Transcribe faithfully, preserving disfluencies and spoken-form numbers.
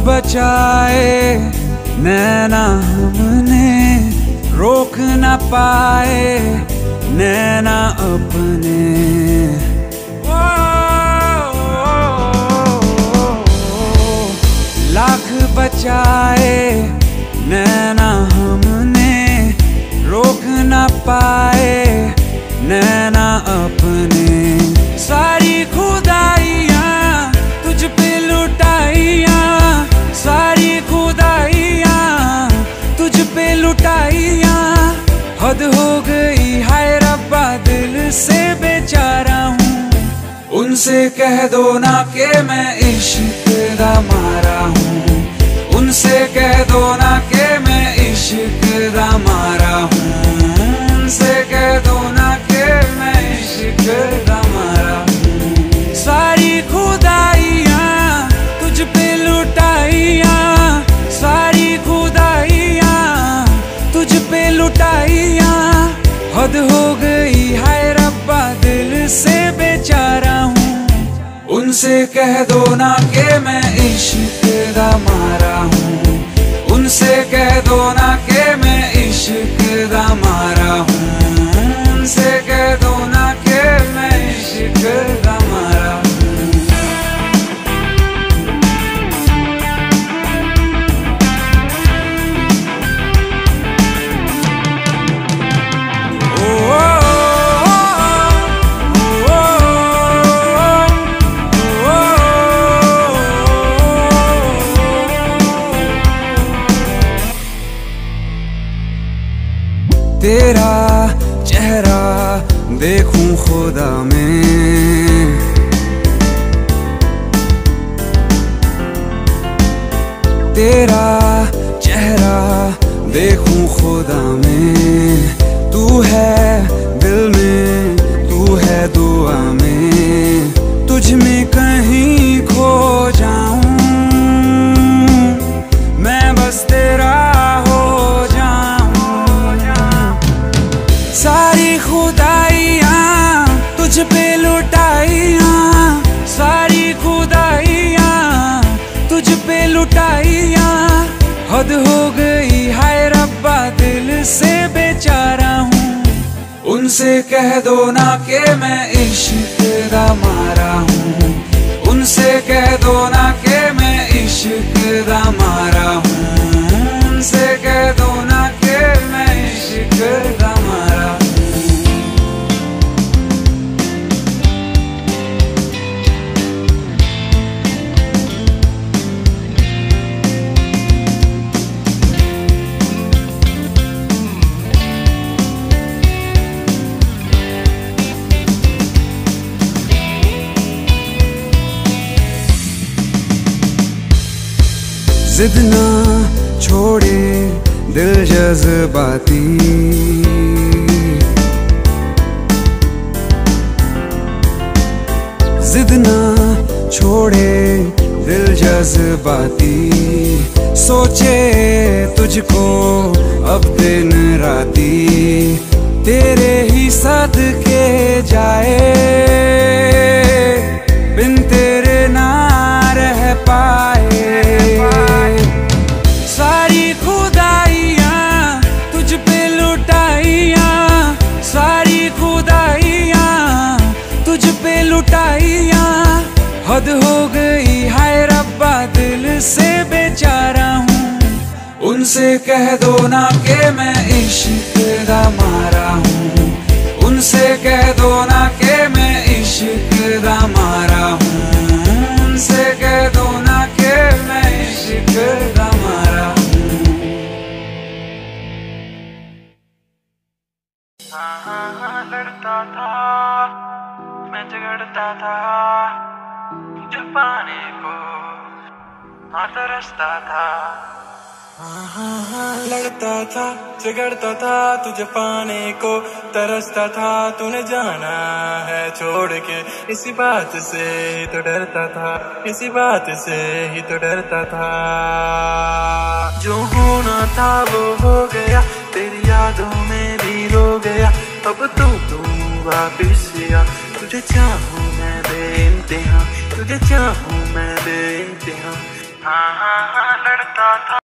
बचाए नैना हमने, रोक न पाए नैना अपने। ओ, लाख बचाए नैना हमने, रोक न पाए नैना अपने। सारी खुदाइयाँ तुझ पे लुटाइयाँ, सारी खुदाइयाँ तुझ पे लुटाइयाँ। हद हो गई हाय रब्बा, दिल से बेचारा हूँ। उनसे कह दो ना कि मैं इश्क दा मारा हूँ, उनसे कह दो ना कि मैं इश्क दा मारा हूँ, उनसे कह दो ना कि मैं इश्क दा मारा हूँ। सारी खुदाइयाँ तुझ पे लुटाइयाँ, सारी खुदाइयाँ तुझ पे लुटाइयाँ। हद हो गई हाय रब्बा, दिल से बेचारा हूँ। उनसे कह दो ना कि मैं इश्क दा मारा हूँ, उनसे कह दो ना कि मैं इश्क दा मारा हूँ, उनसे कह दो ना कि मैं इश्क दा मारा हूँ। तेरा चेहरा देखूं खुदा में, तेरा चेहरा देखूं खुदा में। तू है दिल में, तू है दुआ में, तुझ में कहीं खो जाऊं मैं, बस तेरा हो जाऊं। सारी खुदाइयाँ तुझ पे लुटाइयाँ, सारी खुदाइयाँ तुझ पे लुटाइयाँ। हद हो गई हाय रब्बा, दिल से बेचारा हूँ। उनसे कह दो ना कि मैं इश्क दा मारा हूँ, उनसे कह दो ना कि मैं इश्क दा मारा हूँ, उनसे कह दो ना कि मैं इश्क दा मारा हूँ। जिद ना छोड़े दिल जज्बाती, जिद ना छोड़े दिल जज्बाती। सोचे तुझको अब दिन राती, तेरे ही सदके जाए बिन तेरे ना रह पाए। सारी खुदाइयाँ तुझ पे लुटाइयाँ, सारी खुदाइयाँ तुझ पे लुटाइयाँ। हद हो गई हाय रब्बा, दिल से बेचारा हूँ। उनसे कह दो ना कि मैं इश्क दा मारा हूँ, उनसे कह दो ना कि मैं इश्क दा मारा हूँ, उनसे कह दो ना कि मैं इश्क दा मारा हूँ। हाँ हाँ हाँ लड़ता था मैं, झगड़ता था तुझे पाने को, हाँ तरसता था। हाँ हाँ हाँ लड़ता था झगड़ता था तुझे पाने को, तरसता था तूने जाना है छोड़ के। इसी बात से ही तो डरता था, इसी बात से ही तो डरता था। जो होना था वो हो गया, तेरी यादों में भी रो गया। अब तो तू वापिस आ, तुझे चाहूँ मैं बेइंतहा, तुझे चाहूँ मैं बेइंतहा। हाँ हाँ हाँ लड़ता था।